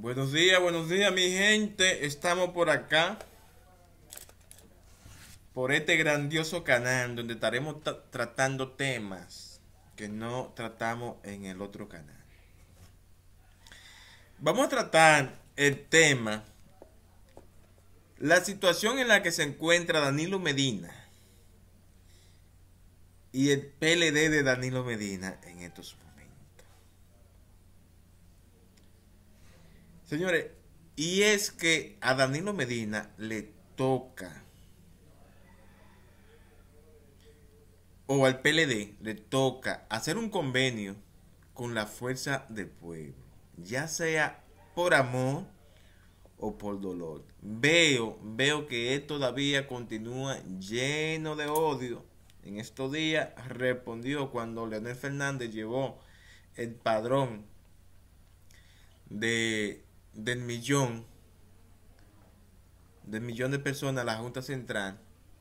Buenos días mi gente. Estamos por acá, por este grandioso canal donde estaremos tratando temas que no tratamos en el otro canal. Vamos a tratar el tema, la situación en la que se encuentra Danilo Medina y el PLD de Danilo Medina en estos momentos. Señores, y es que a Danilo Medina le toca, o al PLD le toca hacer un convenio con la fuerza del pueblo, ya sea por amor o por dolor. Veo que él todavía continúa lleno de odio. En estos días respondió cuando Leonel Fernández llevó el padrón del millón de personas a la Junta Central.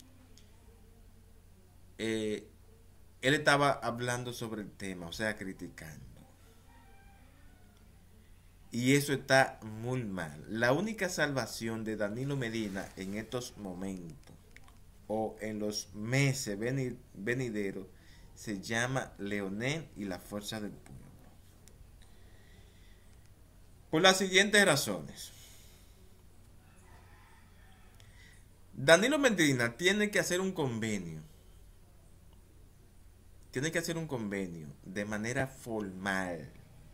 Él estaba hablando sobre el tema, o sea, criticando. Y eso está muy mal. La única salvación de Danilo Medina en estos momentos o en los meses venideros se llama Leonel y la fuerza del pueblo. Por las siguientes razones. Danilo Medina tiene que hacer un convenio. Tiene que hacer un convenio de manera formal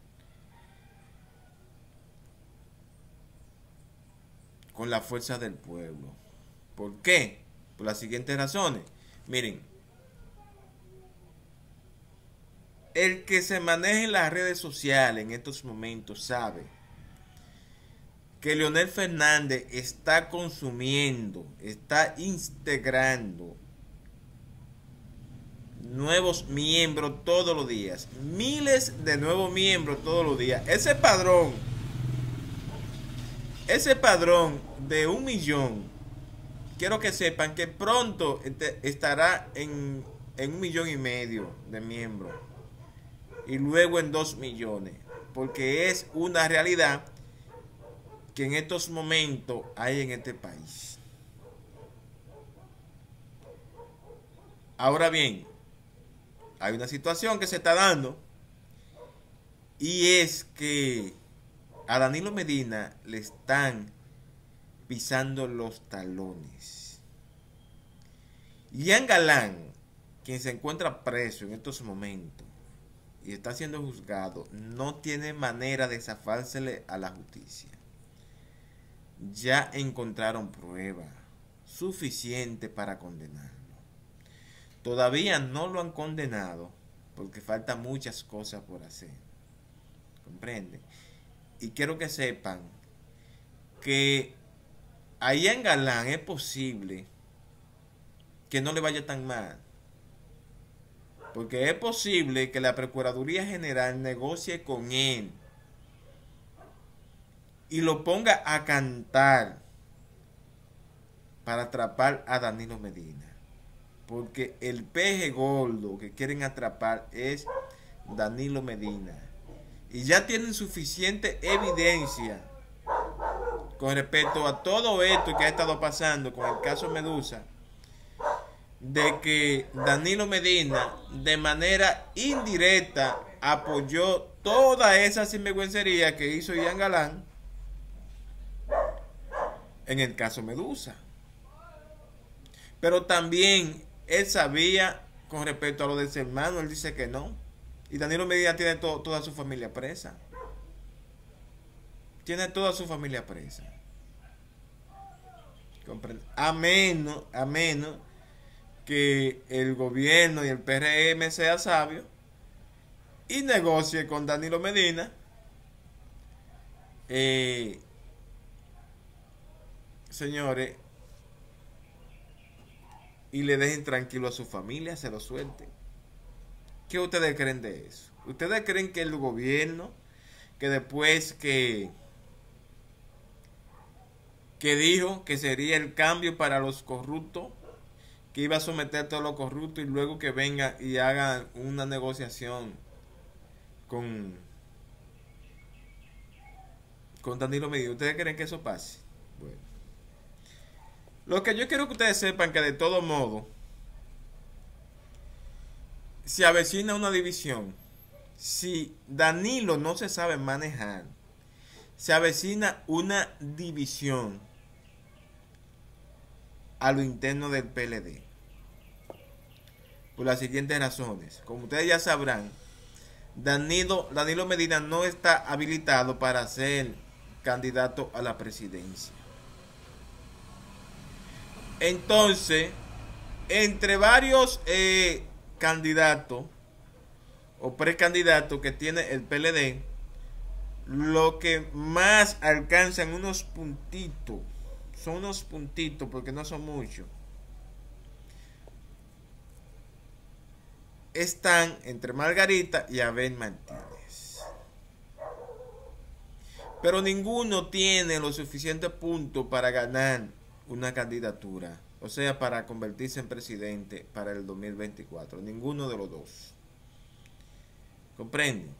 con la fuerza del pueblo. ¿Por qué? Por las siguientes razones. Miren, el que se maneja en las redes sociales en estos momentos sabe que Leonel Fernández está consumiendo, está integrando nuevos miembros todos los días. Miles de nuevos miembros todos los días. Ese padrón de 1 millón, quiero que sepan que pronto estará en 1,5 millones de miembros. Y luego en 2 millones. Porque es una realidad que en estos momentos hay en este país. Ahora bien, hay una situación que se está dando, y es que a Danilo Medina le están pisando los talones. Jean Galán, quien se encuentra preso en estos momentos y está siendo juzgado, no tiene manera de zafársele a la justicia. Ya encontraron prueba suficiente para condenarlo. Todavía no lo han condenado porque faltan muchas cosas por hacer. ¿Comprende? Y quiero que sepan que allá en Galán es posible que no le vaya tan mal. Porque es posible que la Procuraduría General negocie con él y lo ponga a cantar para atrapar a Danilo Medina. Porque el peje gordo que quieren atrapar es Danilo Medina. Y ya tienen suficiente evidencia con respecto a todo esto que ha estado pasando con el caso Medusa, de que Danilo Medina de manera indirecta apoyó toda esa sinvergüencería que hizo Jean Galán en el caso Medusa. Pero también él sabía con respecto a lo de ese hermano, él dice que no. Y Danilo Medina tiene toda su familia presa. Tiene toda su familia presa. ¿Comprende? A menos que el gobierno y el PRM sea sabio y negocie con Danilo Medina, señores, y le dejen tranquilo a su familia, se lo suelten. ¿Qué ustedes creen de eso? ¿Ustedes creen que el gobierno, que después que dijo que sería el cambio para los corruptos, que iba a someter a todos los corruptos, y luego que venga y haga una negociación con con Danilo Medina. ¿Ustedes creen que eso pase? Bueno. Lo que yo quiero que ustedes sepan que de todo modo se avecina una división. Si Danilo no se sabe manejar, se avecina una división a lo interno del PLD. Por las siguientes razones. Como ustedes ya sabrán, Danilo Medina no está habilitado para ser candidato a la presidencia. Entonces, entre varios candidatos o precandidatos que tiene el PLD, lo que más alcanzan unos puntitos, son unos puntitos porque no son muchos, están entre Margarita y Abel Martínez. Pero ninguno tiene los suficientes puntos para ganar una candidatura, o sea, para convertirse en presidente para el 2024. Ninguno de los dos. ¿Comprenden?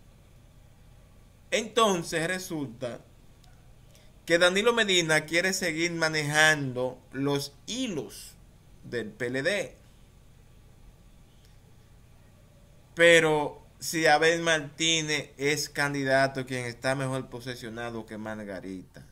Entonces resulta que Danilo Medina quiere seguir manejando los hilos del PLD. Pero si Abel Martínez es candidato, quien está mejor posicionado que Margarita,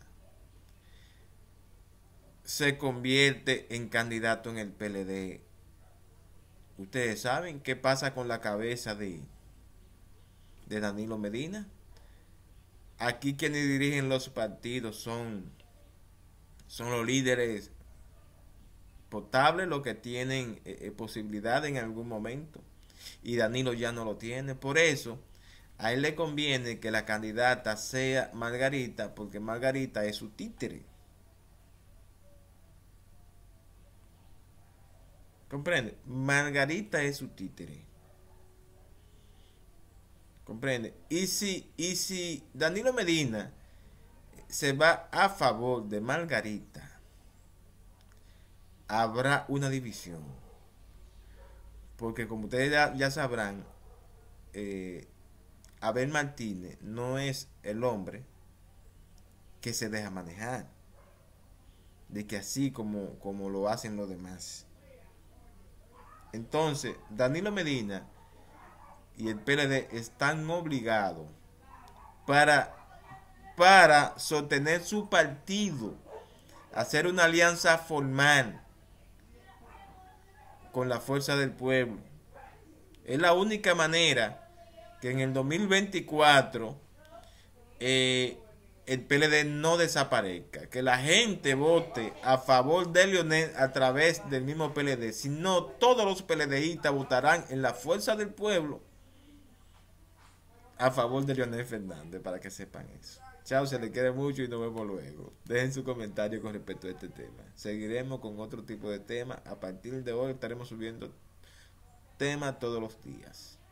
se convierte en candidato en el PLD. Ustedes saben qué pasa con la cabeza de Danilo Medina. Aquí quienes dirigen los partidos son los líderes potables, los que tienen posibilidad en algún momento. Y Danilo ya no lo tiene. Por eso a él le conviene que la candidata sea Margarita, porque Margarita es su títere. ¿Comprende? Margarita es su títere. ¿Comprende? Y si Danilo Medina se va a favor de Margarita, habrá una división. Porque como ustedes ya sabrán, Abel Martínez no es el hombre que se deja manejar. De que así como lo hacen los demás. Entonces, Danilo Medina y el PLD están obligados para sostener su partido, hacer una alianza formal con la fuerza del pueblo. Es la única manera que en el 2024 el PLD no desaparezca, que la gente vote a favor de Leonel a través del mismo PLD. Si no, todos los PLDistas votarán en la fuerza del pueblo a favor de Leonel Fernández, para que sepan eso. Chao, se les quiere mucho y nos vemos luego. Dejen su comentario con respecto a este tema. Seguiremos con otro tipo de temas. A partir de hoy estaremos subiendo temas todos los días.